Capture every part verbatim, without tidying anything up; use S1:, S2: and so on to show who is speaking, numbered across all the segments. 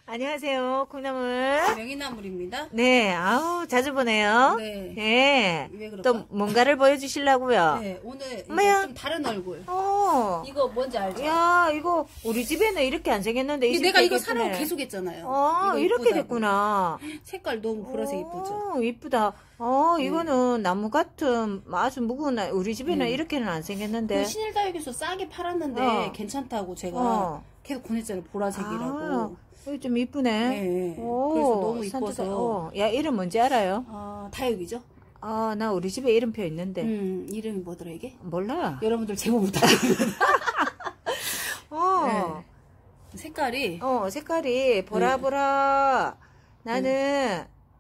S1: 안녕하세요, 콩나물.
S2: 명이나물입니다.
S1: 네, 아우, 자주 보네요.
S2: 네.
S1: 네.
S2: 왜 그럴까?
S1: 또 뭔가를 보여주시려고요.
S2: 네, 오늘 이거
S1: 뭐야?
S2: 좀 다른 얼굴.
S1: 어.
S2: 이거 뭔지 알죠?
S1: 야, 이거 우리 집에는 이렇게 안 생겼는데. 이
S2: 이게
S1: 집
S2: 내가 이거
S1: 되게
S2: 사라고
S1: 예쁘네.
S2: 계속 했잖아요.
S1: 어,
S2: 이거
S1: 이렇게
S2: 이쁘다고.
S1: 됐구나.
S2: 색깔 너무 보라색 이쁘죠?
S1: 오, 이쁘다. 어,
S2: 네.
S1: 이거는 나무 같은 아주 무거운, 아- 우리 집에는
S2: 네.
S1: 이렇게는 안 생겼는데.
S2: 그 신일다육에서 싸게 팔았는데
S1: 어.
S2: 괜찮다고 제가
S1: 어.
S2: 계속 보냈잖아요. 보라색이라고.
S1: 아, 이거 좀 이쁘네.
S2: 네.
S1: 오,
S2: 그래서 너무
S1: 산뜻하-
S2: 이뻐서.
S1: 어. 야, 이름 뭔지 알아요?
S2: 아, 다육이죠?
S1: 아, 나 우리 집에 이름표 있는데.
S2: 음, 이름이 뭐더라 이게?
S1: 몰라.
S2: 여러분들 제보 부탁드립니다.
S1: 어.
S2: 네. 색깔이
S1: 어, 색깔이 보라보라. 나는,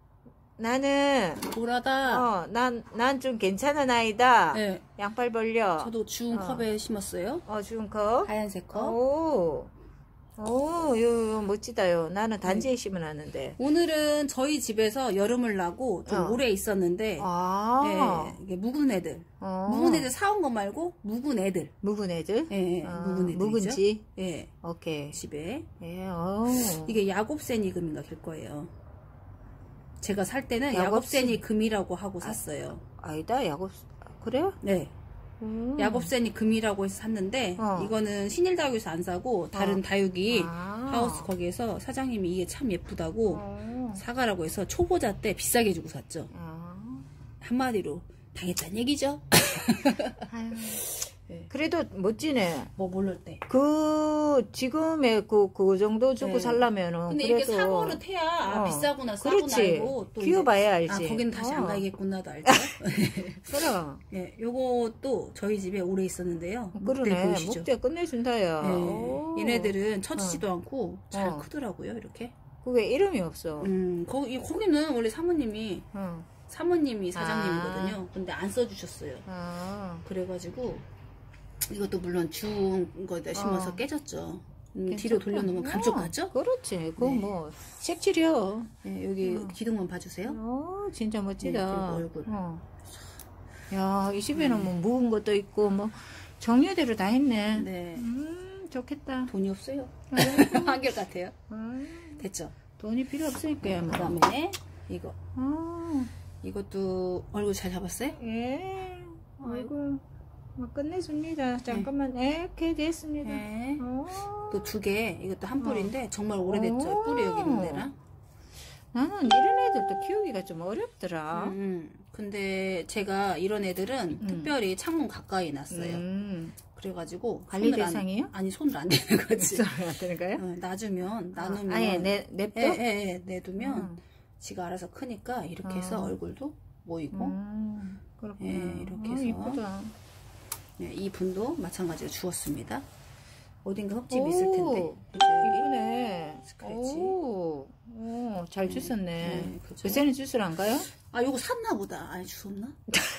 S1: 나는,
S2: 보라다.
S1: 어, 난, 난 좀 괜찮은 아이다.
S2: 네.
S1: 양팔 벌려.
S2: 저도 주운
S1: 어.
S2: 컵에 심었어요.
S1: 어, 주은 컵.
S2: 하얀색 컵.
S1: 오. 오, 요, 요, 멋지다요. 나는 단지에
S2: 네.
S1: 심어놨는데.
S2: 오늘은 저희 집에서 여름을 나고 좀
S1: 어.
S2: 오래 있었는데
S1: 아.
S2: 예, 이게 묵은 애들
S1: 어.
S2: 묵은 애들 사온 거 말고 묵은 애들
S1: 묵은 애들?
S2: 예, 예,
S1: 아,
S2: 묵은 애들이죠.
S1: 묵은지?
S2: 예,
S1: 오케이.
S2: 집에
S1: 예, 어.
S2: 이게 야곱새니금인가 될 거예요. 제가 살 때는
S1: 야곱새-
S2: 야곱새니금이라고 하고 샀어요.
S1: 아니다, 야곱, 그래요?
S2: 네,
S1: 음.
S2: 야곱새니금이라고 해서 샀는데
S1: 어.
S2: 이거는 신일다육에서 안 사고 다른
S1: 어.
S2: 다육이
S1: 아.
S2: 하우스 거기에서 사장님이 이게 참 예쁘다고
S1: 어.
S2: 사가라고 해서 초보자 때 비싸게 주고 샀죠.
S1: 아.
S2: 한마디로 당했다는 얘기죠.
S1: 아유.
S2: 네.
S1: 그래도 멋지네.
S2: 뭐 모를 때.
S1: 그, 지금의 그, 그 정도 주고
S2: 네.
S1: 살려면은.
S2: 근데
S1: 그래도.
S2: 이렇게 사고를 태야 아,
S1: 어.
S2: 비싸구나 싸구나
S1: 그렇지.
S2: 알고 또
S1: 귀여봐야
S2: 이제,
S1: 알지.
S2: 아 거기는 다시
S1: 어.
S2: 안 가야겠구나도 알죠.
S1: 그럼.
S2: 예, 요것도 저희 집에 오래 있었는데요. 묵대
S1: 그러네.
S2: 보이시죠?
S1: 목대 끝내준다야.
S2: 예,
S1: 오.
S2: 얘네들은 처지지도 않고 잘
S1: 어.
S2: 크더라고요 이렇게.
S1: 그게 이름이 없어.
S2: 음 거기 거기는 원래 사모님이
S1: 응.
S2: 사모님이 사장님이거든요. 근데 안 써주셨어요.
S1: 아.
S2: 그래가지고 이것도 물론 주운 거에다 심어서
S1: 어.
S2: 깨졌죠. 음,
S1: 괜찮다.
S2: 뒤로 돌려놓으면 감쪽
S1: 어,
S2: 같죠?
S1: 그렇지. 그거
S2: 네.
S1: 뭐, 색칠이요.
S2: 예, 여기
S1: 어.
S2: 기둥만 봐주세요.
S1: 어, 진짜 멋지다.
S2: 네, 그리고 얼굴.
S1: 어. 야, 이 집에는 뭐 묵은 것도 있고, 뭐, 정리대로 다 했네.
S2: 네.
S1: 음, 좋겠다.
S2: 돈이 없어요.
S1: 아이고.
S2: 한결 같아요.
S1: 음,
S2: 됐죠?
S1: 돈이 필요 없으니까.
S2: 그
S1: 뭐.
S2: 다음에 이거.
S1: 아,
S2: 이것도 얼굴 잘 잡았어요?
S1: 예. 아이고, 뭐 끝내줍니다. 잠깐만, 이렇게 됐습니다.
S2: 네.
S1: 어.
S2: 또 두 개. 이것도 한 뿌리인데 정말 오래됐죠?
S1: 오.
S2: 뿌리 여기 있는 데랑.
S1: 나는 이런 애들도 키우기가 좀 어렵더라.
S2: 음, 근데 제가 이런 애들은
S1: 음.
S2: 특별히 창문 가까이 놨어요.
S1: 음.
S2: 그래가지고
S1: 관리
S2: 손을 안-
S1: 대상이에요?
S2: 아니 손을 안 대는 거지.
S1: 소리 안 되는가요?
S2: 어, 놔주면 나누면
S1: 아예 내 냅둬?
S2: 예, 예, 예, 내두면
S1: 음.
S2: 지가 알아서 크니까 이렇게 해서
S1: 어.
S2: 얼굴도 모이고
S1: 음, 그렇구나.
S2: 예, 이렇게
S1: 아,
S2: 해서.
S1: 이쁘다.
S2: 네, 이 분도 마찬가지로 주었습니다. 어딘가 흙집
S1: 오,
S2: 있을 텐데. 그죠, 여기?
S1: 이쁘네.
S2: 스크래치.
S1: 오, 오, 잘 주셨네.
S2: 네, 그죠.
S1: 요새는 주스를 안 가요?
S2: 아, 요거 샀나 보다. 아니, 주웠나?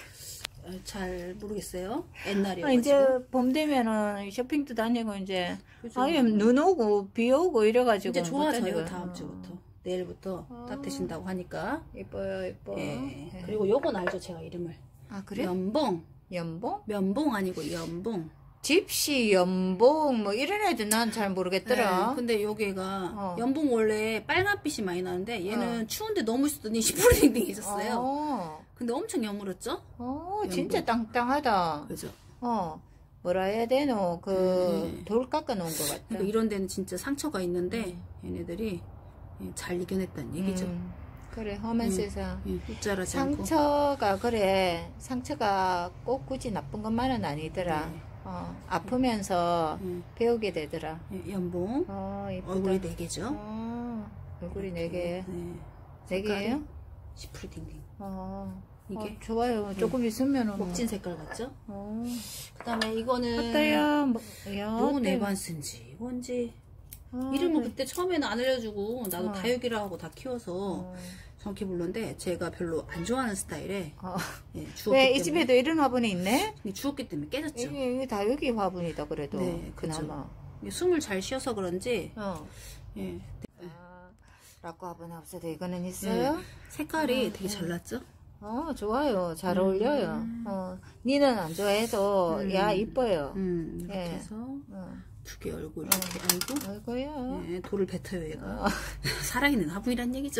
S2: 어, 잘 모르겠어요.
S1: 아,
S2: 옛날이어가지고.
S1: 이제 봄 되면은 쇼핑도 다니고 이제
S2: 그죠.
S1: 아예 눈 오고 비 오고 이래가지고
S2: 이제
S1: 못
S2: 좋아져요.
S1: 다니고.
S2: 다음
S1: 어.
S2: 주부터. 내일부터
S1: 아.
S2: 따뜻해진다고 하니까.
S1: 예뻐요, 예뻐.
S2: 예.
S1: 예.
S2: 그리고 요건 알죠, 제가 이름을.
S1: 아 그래?
S2: 연봉.
S1: 연봉?
S2: 면봉 아니고 연봉.
S1: 집시, 연봉 뭐 이런 애들 난 잘 모르겠더라.
S2: 네, 근데 여기가
S1: 어.
S2: 연봉 원래 빨간빛이 많이 나는데 얘는 추운데 너무 있었더니 시푸르딩딩해졌어요.
S1: 어,
S2: 근데 엄청 여물었죠?
S1: 어, 진짜 땅땅하다.
S2: 그죠?
S1: 어, 뭐라 해야 되노? 그,
S2: 네.
S1: 돌 깎아 놓은 것 같다.
S2: 그러니까 이런 데는 진짜 상처가 있는데 얘네들이 예, 잘 이겨냈다는 얘기죠.
S1: 음, 그래, 험한
S2: 음.
S1: 세상.
S2: 예, 웃자라지 않고.
S1: 상처가, 그래, 상처가 꼭 굳이 나쁜 것만은 아니더라.
S2: 네.
S1: 어, 아프면서
S2: 예,
S1: 배우게 되더라.
S2: 예, 연봉.
S1: 어, 이쁘다.
S2: 얼굴이 네 개죠?
S1: 어, 얼굴이 네 개.
S2: 네.
S1: 네 개예요?
S2: 시푸르딩딩.
S1: 어,
S2: 이게
S1: 어, 좋아요. 조금 있으면은. 뭐.
S2: 목진 색깔 같죠?
S1: 어,
S2: 그 다음에 이거는
S1: 어때요? 뭐, 야,
S2: 요건
S1: 어때?
S2: 에반스인지 뭔지
S1: 어,
S2: 이름은
S1: 그래.
S2: 그때 처음에는 안 알려주고 나도
S1: 어.
S2: 다육이라 하고 다 키워서
S1: 어.
S2: 정확히 불렀는데 제가 별로 안 좋아하는 스타일에
S1: 어.
S2: 예, 주었기
S1: 왜, 이
S2: 때문에
S1: 집에도 이런 화분이 있네?
S2: 근데 주었기 때문에 깨졌죠.
S1: 이게, 이게 다 여기 화분이다, 그래도.
S2: 네, 그쵸.
S1: 그나마.
S2: 이게 숨을 잘 쉬어서 그런지
S1: 어.
S2: 예,
S1: 아, 라꾸 화분 없어도 이거는 있어요?
S2: 네, 색깔이
S1: 어,
S2: 되게 잘 났죠?
S1: 어, 좋아요. 잘
S2: 음.
S1: 어울려요. 어, 니는 안 좋아해도,
S2: 음.
S1: 야, 이뻐요.
S2: 음, 이렇게
S1: 예.
S2: 해서
S1: 어.
S2: 두 개 얼굴 이렇게. 아이고.
S1: 아이고야.
S2: 네, 돌을 뱉어요 얘가.
S1: 어.
S2: 살아있는 화분이란 얘기죠.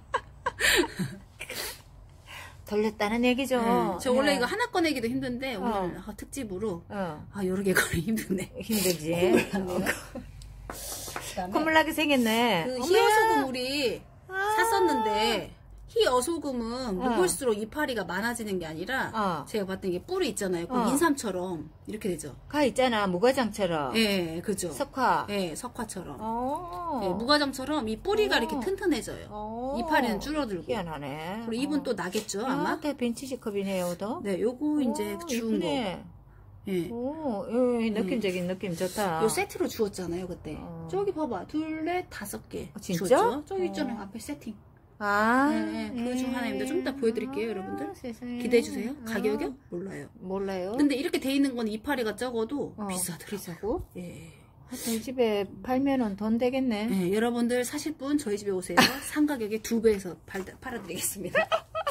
S1: 돌렸다는 얘기죠.
S2: 네, 저 원래
S1: 네.
S2: 이거 하나 꺼내기도 힘든데
S1: 어.
S2: 오늘 아, 특집으로
S1: 어.
S2: 아 여러 개 꺼내 힘드네.
S1: 힘들지.
S2: 콧물 그다음에
S1: 콧물 나게 생겼네.
S2: 그
S1: 어머야.
S2: 희어소금 우리
S1: 아.
S2: 샀었는데 희어소금은
S1: 어.
S2: 먹을수록 이파리가 많아지는 게 아니라
S1: 어.
S2: 제가 봤던 게 뿔이 있잖아요. 그
S1: 어.
S2: 인삼처럼 이렇게 되죠.
S1: 가 있잖아, 무과장처럼.
S2: 예, 그죠.
S1: 석화.
S2: 예, 석화처럼.
S1: 어.
S2: 예, 무과장처럼 이 뿌리가
S1: 어.
S2: 이렇게 튼튼해져요.
S1: 어.
S2: 이파리는 줄어들고.
S1: 희한하네.
S2: 그리고 입은
S1: 어.
S2: 또 나겠죠, 아마?
S1: 아, 다 벤치시컵이네요, 도.
S2: 네, 요거 이제
S1: 오,
S2: 주운 거.
S1: 이쁘네.
S2: 예.
S1: 오, 예, 느낌적인 느낌 좋다.
S2: 요 세트로 주웠잖아요, 그때.
S1: 어.
S2: 저기 봐봐. 둘, 넷, 다섯 개.
S1: 아, 진짜?
S2: 주웠죠? 저기
S1: 어.
S2: 있잖아요, 앞에 세팅.
S1: 아,
S2: 네, 네, 그중 하나입니다. 좀 이따 보여드릴게요,
S1: 아,
S2: 여러분들.
S1: 세상에.
S2: 기대해주세요.
S1: 아,
S2: 가격이요? 몰라요.
S1: 몰라요.
S2: 근데 이렇게 돼 있는 건 이파리가 적어도
S1: 어,
S2: 비싸더라고요.
S1: 비싸고?
S2: 예.
S1: 저희 집에 팔면은 돈 되겠네.
S2: 예, 여러분들 사실 분 저희 집에 오세요. 산 가격의 두 배에서 팔, 팔아드리겠습니다.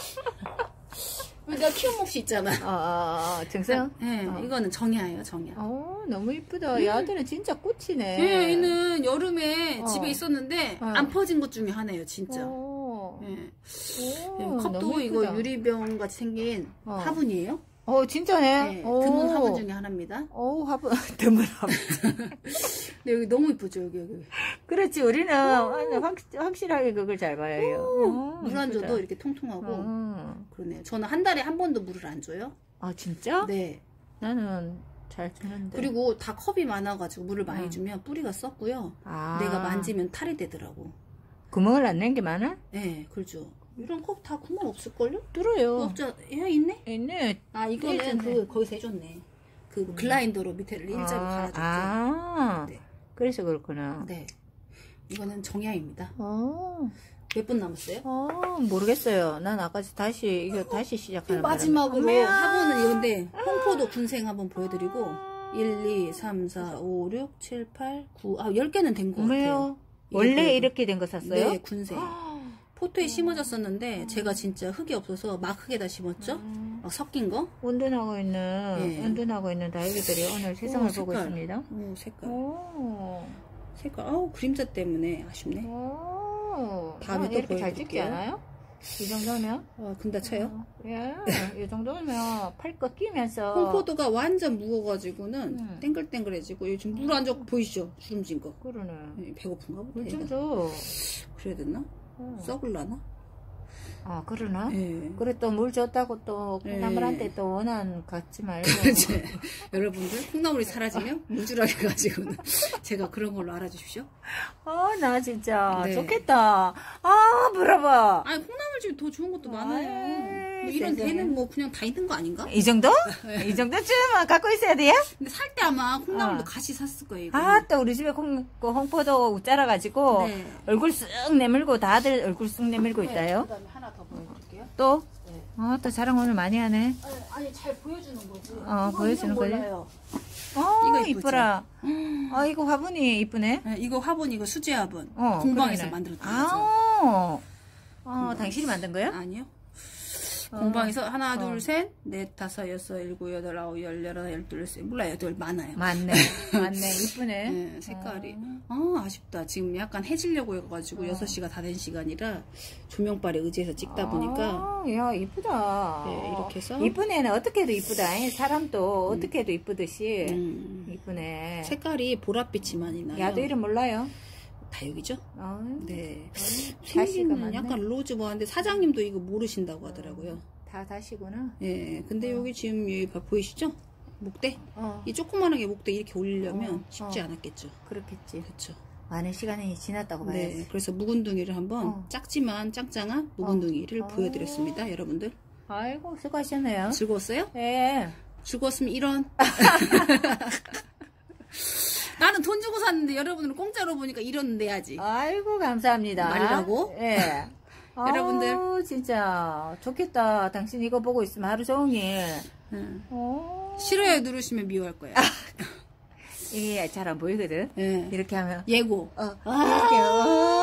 S2: 내가 키운 몫이 있잖아.
S1: 어, 어, 어, 정성?
S2: 예,
S1: 어.
S2: 이거는 정야예요, 정야.
S1: 어, 너무 이쁘다. 얘들은 진짜 꽃이네.
S2: 예, 얘는 여름에
S1: 어.
S2: 집에 있었는데
S1: 어.
S2: 안 퍼진 것 중에 하나예요, 진짜.
S1: 오.
S2: 예.
S1: 오,
S2: 예,
S1: 너무
S2: 컵도
S1: 이쁘다.
S2: 이거 유리병 같이 생긴
S1: 어.
S2: 화분이에요.
S1: 어, 진짜네.
S2: 네,
S1: 오.
S2: 드문 화분 중에 하나입니다.
S1: 오, 화분. 드문 화분.
S2: 근데 여기 너무 이쁘죠, 여기, 여기.
S1: 그렇지, 우리는 완전 확, 확실하게 그걸 잘 봐요. 어,
S2: 물 안
S1: 이쁘다.
S2: 줘도 이렇게 통통하고.
S1: 어.
S2: 그러네요. 저는 한 달에 한 번도 물을 안 줘요.
S1: 아, 진짜?
S2: 네.
S1: 나는 잘 주는데.
S2: 그리고 다 컵이 많아가지고 물을 많이
S1: 응.
S2: 주면 뿌리가 썩고요.
S1: 아.
S2: 내가 만지면 탈이 되더라고.
S1: 구멍을 안 낸 게 많아?
S2: 네, 그렇죠. 이런 컵 다 구멍 없을걸요?
S1: 뚫어요.
S2: 없죠? 야, 있네?
S1: 있네.
S2: 아, 이거는
S1: 일자네.
S2: 그, 거기서 해줬네. 그 글라인더로 밑에를 일자로
S1: 아,
S2: 갈아줬죠.
S1: 아,
S2: 네.
S1: 그래서 그렇구나.
S2: 네. 이거는 정야입니다.
S1: 어,
S2: 몇 분 남았어요?
S1: 어, 모르겠어요. 난 아까 다시, 이거 다시 시작하는
S2: 마지막으로
S1: 바람에.
S2: 화분은 이건데 홍포도 군생 한번 보여드리고 일, 이, 삼, 사, 오, 육, 칠, 팔, 구, 아 열 개는 된 것 같아요.
S1: 왜요?
S2: 이게
S1: 원래
S2: 그래도-
S1: 이렇게 된 거 샀어요?
S2: 네, 군생. 포토에 심어졌었는데 제가 진짜 흙이 없어서 막 흙에다 심었죠.
S1: 음.
S2: 막 섞인 거.
S1: 운둔하고 있는,
S2: 예.
S1: 운둔하고 있는 다육이들이 오늘 세상을
S2: 오,
S1: 보고
S2: 색깔.
S1: 있습니다.
S2: 오, 색깔.
S1: 오,
S2: 색깔. 아우, 그림자 때문에 아쉽네.
S1: 오.
S2: 다음에
S1: 아,
S2: 또
S1: 이렇게 잘 찍지
S2: 보여드릴게요.
S1: 않아요? 이 정도면?
S2: 아, 근데 쳐요.
S1: 어, 예, 이 정도면 팔 거 끼면서.
S2: 홍포도가 완전 무거워가지고는
S1: 음.
S2: 땡글땡글해지고 요즘 물 안 젖고 보이시죠? 주름진 거.
S1: 그러네.
S2: 예, 배고픈가 보다.
S1: 물 좀
S2: 얘가.
S1: 줘.
S2: 그래야 되나?
S1: 어.
S2: 썩을라나?
S1: 아, 그러나?
S2: 예.
S1: 그래, 또 물 줬다고 또
S2: 예.
S1: 콩나물한테 또 원한 갖지 말고.
S2: 그렇지. 여러분들 콩나물이 사라지면 무주라게 가지고는 제가 그런 걸로 알아주십시오.
S1: 아, 나 진짜
S2: 네.
S1: 좋겠다. 아, 물어봐.
S2: 아니 콩나물 집이 더 좋은 것도
S1: 아이,
S2: 많아요. 뭐 이런
S1: 세상에.
S2: 데는 뭐 그냥 다 있는 거 아닌가?
S1: 이 정도? 이 정도쯤 갖고 있어야 돼요?
S2: 근데 살 때 아마 콩나물도
S1: 어.
S2: 같이 샀을 거예요. 이거.
S1: 아, 또 우리 집에 콩, 그 홍포도 웃자라가지고
S2: 네.
S1: 얼굴 쓱 내밀고 다들 얼굴 쓱 내밀고 있다요.
S2: 그다음에 하나 더 보여드릴게요.
S1: 또?
S2: 네.
S1: 아, 또 자랑 오늘 많이 하네.
S2: 아니, 아니 잘 보여주는 거지.
S1: 어,
S2: 이거,
S1: 보여주는
S2: 이건
S1: 거지?
S2: 몰라요.
S1: 어,
S2: 이거 이쁘죠?
S1: 이쁘라. 아, 이거 화분이 이쁘네.
S2: 네, 이거 화분 이거 수제 화분.
S1: 어,
S2: 공방에서
S1: 그러네.
S2: 만들었던 거죠.
S1: 아, 어, 당신이 만든 거야?
S2: 아니요.
S1: 어.
S2: 공방에서 하나,
S1: 어.
S2: 둘, 셋, 넷, 다섯, 여섯, 일곱, 여덟, 아홉, 열, 열하나, 열둘, 열셋. 몰라요. 여덟 많아요.
S1: 맞네. 맞네. 이쁘네.
S2: 네, 색깔이. 아, 아쉽다. 지금 약간 해지려고 해가지고
S1: 어.
S2: 여섯 시가 다 된 시간이라 조명빨에 의지해서 찍다 보니까.
S1: 아, 야, 이쁘다.
S2: 네, 이렇게 해서.
S1: 이쁜 애는 어떻게 해도 이쁘다. 사람도 어떻게 해도 이쁘듯이.
S2: 음,
S1: 이쁘네.
S2: 색깔이 보랏빛이 많이 나요.
S1: 야도 이름 몰라요?
S2: 다육이죠?
S1: 어,
S2: 네.
S1: 다시가
S2: 생기는
S1: 많네.
S2: 약간 로즈 뭐한데 사장님도 이거 모르신다고 하더라고요.
S1: 다 다시구나.
S2: 예, 근데 여기 지금 여기 봐- 보이시죠? 목대?
S1: 어,
S2: 이 조그만하게 목대 이렇게 올리려면
S1: 어,
S2: 쉽지
S1: 어.
S2: 않았겠죠.
S1: 그렇겠지.
S2: 그렇죠.
S1: 많은 시간이 지났다고 봐야지.
S2: 네, 그래서 묵은둥이를 한번
S1: 어.
S2: 작지만 짱짱한 묵은둥이를
S1: 어.
S2: 보여드렸습니다, 여러분들.
S1: 아이고, 수고하셨네요.
S2: 즐거웠어요?
S1: 예.
S2: 즐거웠으면 이런. 나는 돈 주고 샀는데 여러분은 공짜로 보니까 이런 내야지.
S1: 아이고, 감사합니다.
S2: 말이라고?
S1: 예.
S2: 여러분들.
S1: 아우, 진짜 좋겠다. 당신 이거 보고 있으면 하루 종일.
S2: 응.
S1: 어.
S2: 싫어요 누르시면 미워할 거야.
S1: 이게 잘 안 보이거든.
S2: 예.
S1: 이렇게 하면.
S2: 예고.
S1: 어, 이렇게, 어,